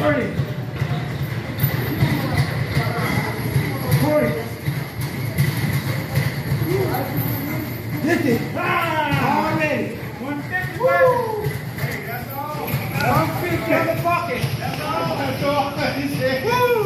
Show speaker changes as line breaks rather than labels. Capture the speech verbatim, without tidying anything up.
thirty. forty. fifty. Ah, already.
one fifty. Woo! Hey, that's all. one fifty in the bucket. That's all. That's all. He said, woo!